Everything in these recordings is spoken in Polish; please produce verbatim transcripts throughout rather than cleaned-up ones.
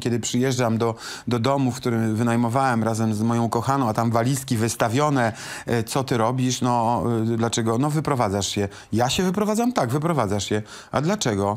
Kiedy przyjeżdżam do, do domu, w którym wynajmowałem razem z moją kochaną, a tam walizki wystawione, e, co ty robisz? No, e, dlaczego? No, wyprowadzasz się. Ja się wyprowadzam? Tak, wyprowadzasz się. A dlaczego?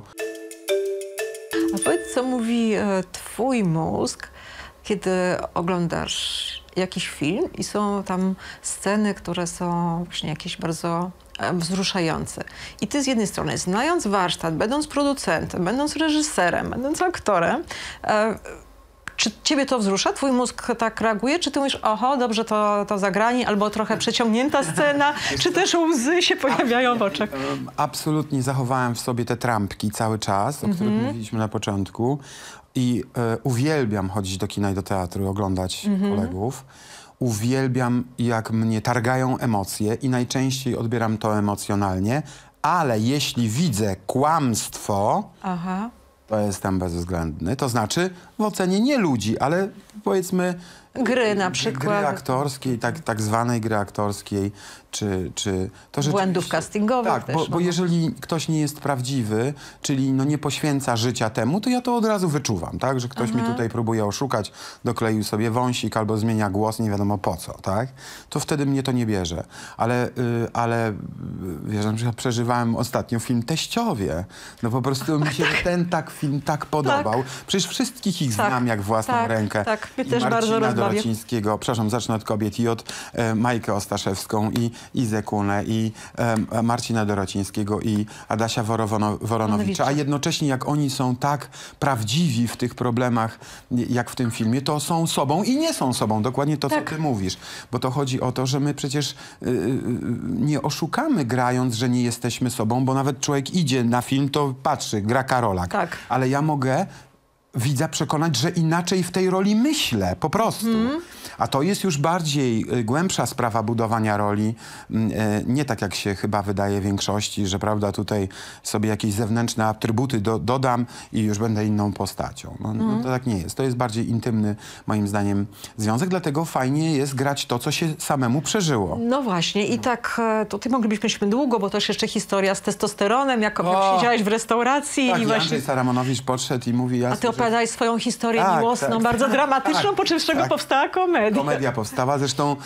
A powiedz, co mówi e, twój mózg, kiedy oglądasz jakiś film i są tam sceny, które są właśnie jakieś bardzo e, wzruszające. I ty z jednej strony, znając warsztat, będąc producentem, będąc reżyserem, będąc aktorem, e, czy ciebie to wzrusza? Twój mózg tak reaguje? Czy ty mówisz, oho, dobrze to, to zagranie, albo trochę przeciągnięta scena? Czy też łzy się pojawiają w oczach? Absolutnie zachowałem w sobie te trampki cały czas, o których Mhm. mówiliśmy na początku. I e, uwielbiam chodzić do kina i do teatru, oglądać Mhm. kolegów. Uwielbiam, jak mnie targają emocje i najczęściej odbieram to emocjonalnie, ale jeśli widzę kłamstwo, Aha. to jestem bezwzględny. To znaczy w ocenie nie ludzi, ale powiedzmy Gry na przykład. Gry aktorskiej, tak, tak zwanej gry aktorskiej, czy... czy to Błędów rzeczywiście- castingowych Tak, też, bo, no. bo jeżeli ktoś nie jest prawdziwy, czyli no nie poświęca życia temu, to ja to od razu wyczuwam, tak? Że ktoś mi tutaj próbuje oszukać, dokleił sobie wąsik albo zmienia głos, nie wiadomo po co, tak? To wtedy mnie to nie bierze. Ale, y, ale y, wiesz, na przykład przeżywałem ostatnio film Teściowie. No po prostu mi się ten tak film tak podobał. Przecież wszystkich ich Tak, znam jak własną tak, rękę. tak. Mnie I też bardzo Marcina rozbawia. Dorocińskiego, przepraszam, zacznę od kobiet, i od e, Majkę Ostaszewską, i Izę Kunę, i e, Marcina Dorocińskiego, i Adasia Worowono, Woronowicza. A jednocześnie jak oni są tak prawdziwi w tych problemach, jak w tym filmie, to są sobą i nie są sobą. Dokładnie to, Tak. co ty mówisz. Bo to chodzi o to, że my przecież y, y, nie oszukamy grając, że nie jesteśmy sobą, bo nawet człowiek idzie na film, to patrzy, gra Karolak. Tak. Ale ja mogę widza przekonać, że inaczej w tej roli myślę, po prostu. Mhm. A to jest już bardziej y, głębsza sprawa budowania roli. Y, nie tak jak się chyba wydaje większości, że prawda, tutaj sobie jakieś zewnętrzne atrybuty do, dodam i już będę inną postacią. No, no, to tak nie jest. To jest bardziej intymny, moim zdaniem, związek. Dlatego fajnie jest grać to, co się samemu przeżyło. No właśnie i tak e, tutaj moglibyśmy długo, bo też jeszcze historia z testosteronem, jak, jak O! siedziałeś w restauracji Tak, i i właśnie... Andrzej Saramonowicz podszedł i mówi... A ty opowiadałeś swoją historię Tak, miłosną, tak, bardzo tak, dramatyczną, tak, po czym z czego tak. powstała komedia. Komedia powstała. Zresztą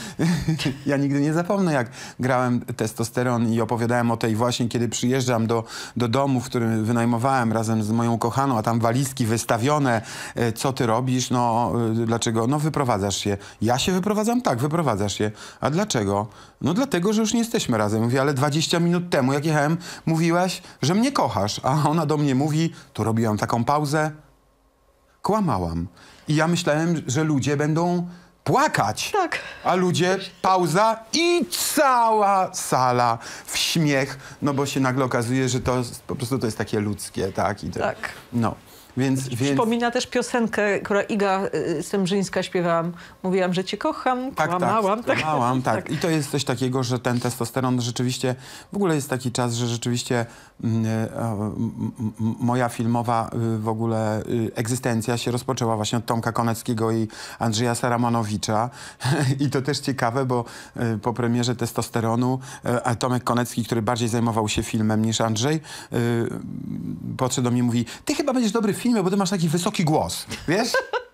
ja nigdy nie zapomnę, jak grałem testosteron i opowiadałem o tej właśnie, kiedy przyjeżdżam do, do domu, w którym wynajmowałem razem z moją kochaną, a tam walizki wystawione, e, co ty robisz? No, e, dlaczego? No, wyprowadzasz się. Ja się wyprowadzam? Tak, wyprowadzasz się. A dlaczego? No, dlatego, że już nie jesteśmy razem. Mówię, ale dwadzieścia minut temu, jak jechałem, mówiłaś, że mnie kochasz. A ona do mnie mówi, tu robiłam taką pauzę, kłamałam. I ja myślałem, że ludzie będą płakać. Tak. A ludzie, pauza i cała sala w śmiech, no bo się nagle okazuje, że to jest- po prostu to jest takie ludzkie, tak? I to, Tak. No, więc... więc Przypomina też piosenkę, którą Iga y, Stemżyńska śpiewałam. Mówiłam, że cię kocham, tak, kłamałam. tak, kłamałam, tak. I to jest coś takiego, że ten testosteron rzeczywiście, w ogóle jest taki czas, że rzeczywiście mm, e, m, m, moja filmowa y, w ogóle y, egzystencja się rozpoczęła właśnie od Tomka Koneckiego i Andrzeja Saramonowicza. I to też ciekawe, bo y, po premierze testosteronu y, a Tomek Konecki, który bardziej zajmował się filmem niż Andrzej, y, podszedł do mnie i mówi, ty chyba będziesz dobry w filmie, bo ty masz taki wysoki głos, wiesz?